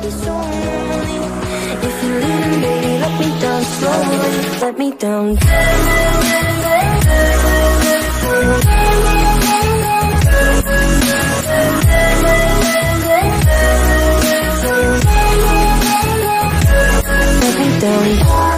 be so lonely. If you're leaving, baby, let me down slowly. Let me down. Let me down.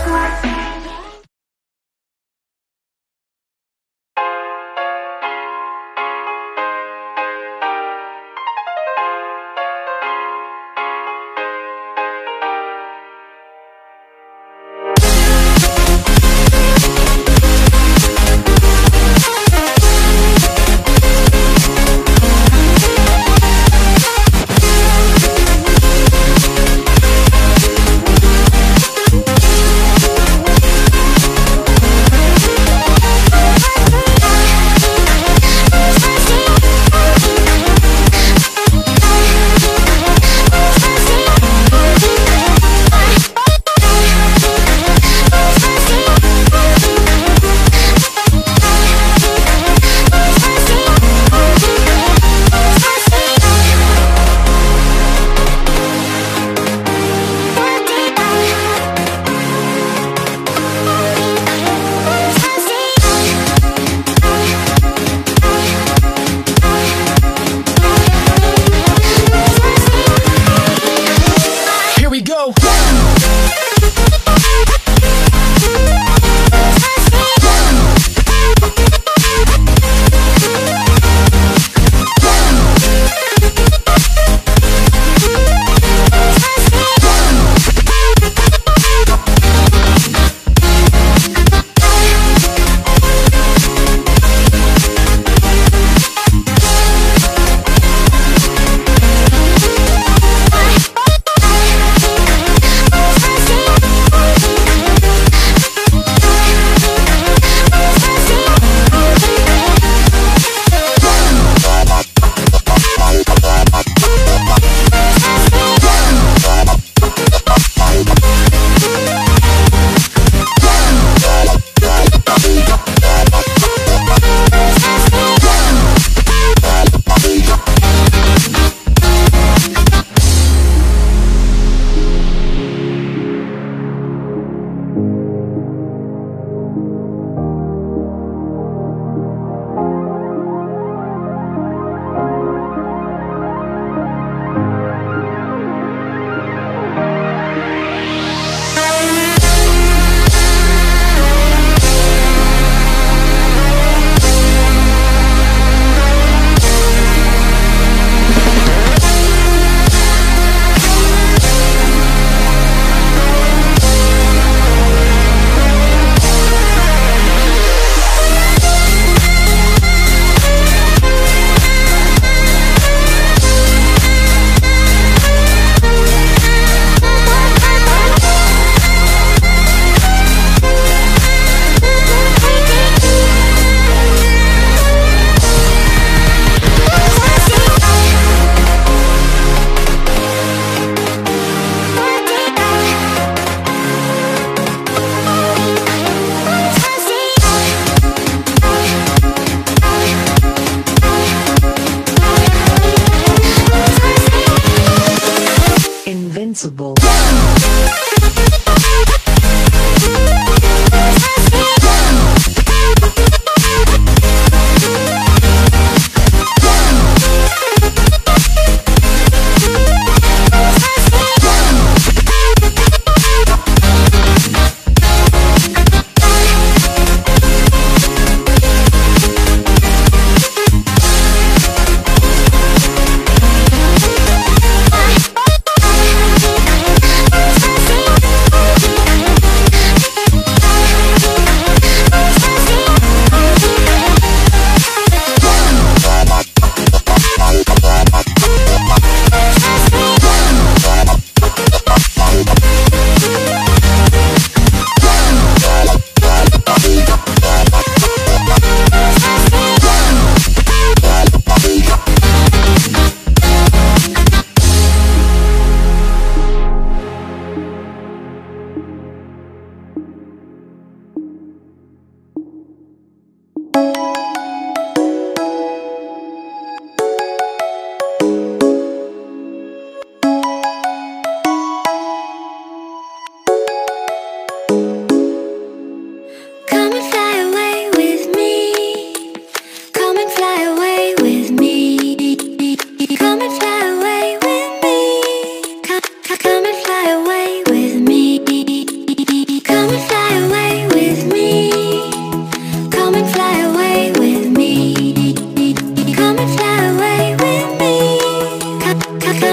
Invincible.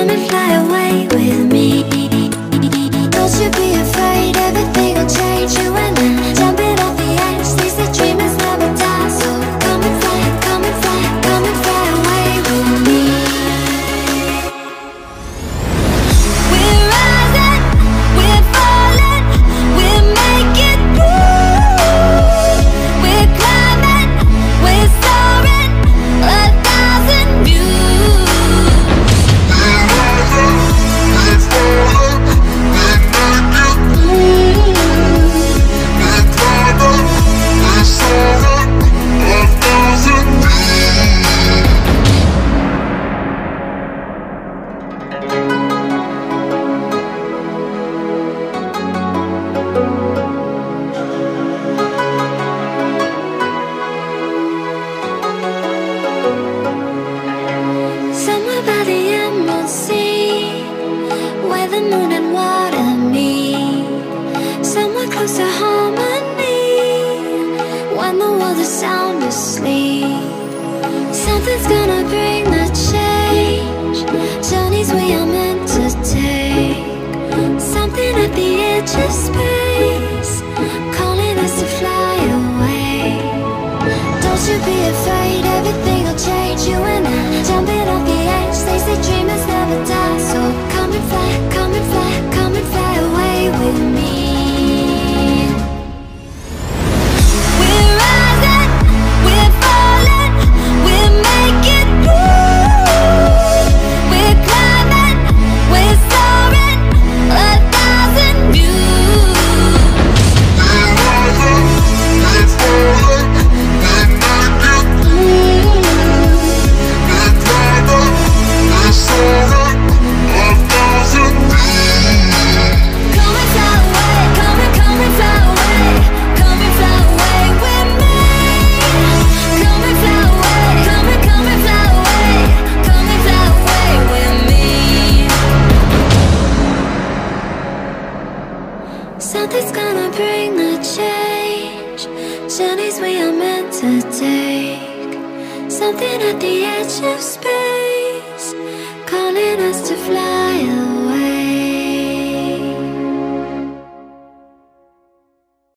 Come and fly away with me. Don't you be afraid, everything will change. You and I, jumping off the edge. They say dreamers never die. So come and fly, come and fly, come and fly away with me. We're rising, we're falling, we're making through. We're climbing, we're soaring, 1,000 views. We're rising, we're falling, we're making through. We're climbing, we're soaring, 1,000 views. Somewhere by the emerald sea, where the moon and water meet. Somewhere close to harmony, when the world is sound asleep. Something's gonna bring the change, journeys we are meant to take. Something at the edge of space, calling us to fly away. Don't you be afraid, everything will change. You and I, jumping off the edge. They say dreamers never die. So come and fly, come and fly, come and fly away with me. We're rising, we're falling, we're making through. We're climbing, we're soaring, 1,000 views. We're rising, we're falling, we're making through. We're climbing, we're soaring, 1,000 views. Come and fly away, come and fly away, come and fly away with me. Come and fly away, come and fly away, come and fly away with me. Something's gonna bring the change, journeys we are meant to take. Something at the edge of space, calling us to fly